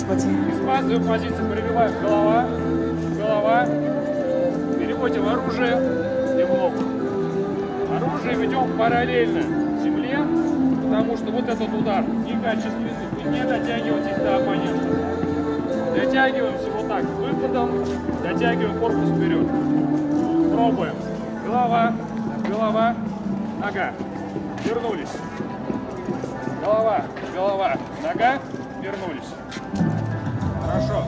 Используем позицию, прибиваем голова, голова, переходим в оружие и в ногу. Оружие ведем параллельно земле, потому что вот этот удар некачественный, вы не дотягиваетесь до оппонента. Дотягиваемся вот так, выпадом, дотягиваем корпус вперед. Пробуем. Голова, голова, нога. Вернулись. Голова, голова, нога. Вернулись. Хорошо.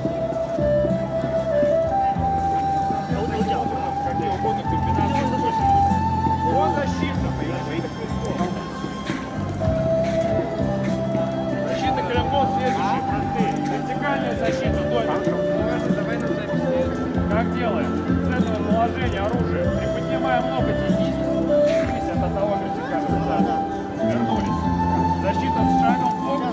Какие угодно комбинации. По защиту. Защита клинков следующие, простые. Вертикальная защита, домик. Как делаем? С этого положения оружия приподнимаем локоть и кисть. Двигались от одного вертикального удара. Вернулись. Защита с шагом в бок.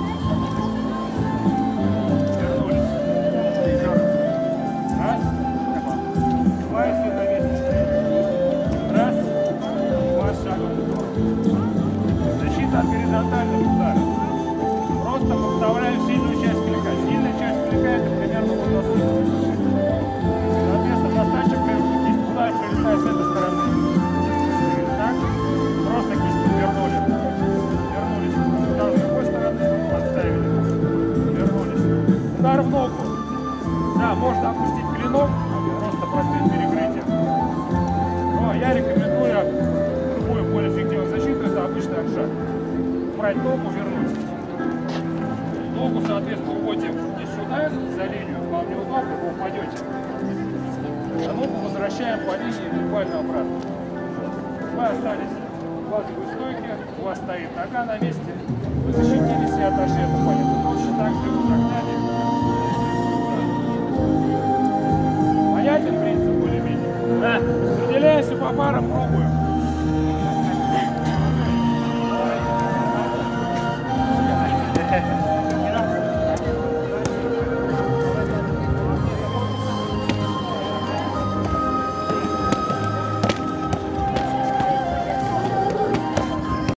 Вернулись. Еще раз. Раз. Два, если на месте. Раз. Два, шагом в бок. Защита от горизонтальных ударов. Просто подставляем сильную часть клинка. Сильная часть клинка — это примерно вот отсюда. Соответственно, достаточно кисть туда и прилетает с этой стороны. Так. Просто кисть повернули. Вернулись. Удар с другой стороны. Подставили. Вернулись. Удар в ногу. Да, можно опустить клинок, просто простым перекрытием. Но я рекомендую другую более эффективную защиту. Это обычный отшаг. Брать ногу, вернуть. Ногу, соответственно, уводим не сюда, за линию. Вам неудобно, вы упадете. А ногу возвращаем по линии буквально обратно. Вы остались в базовой стойке, у вас стоит нога на месте, вы защитились и отошли от оппонента. Точно так же вы загнали. Понятен принцип более-менее? Да. Распределяемся по парам, пробуем.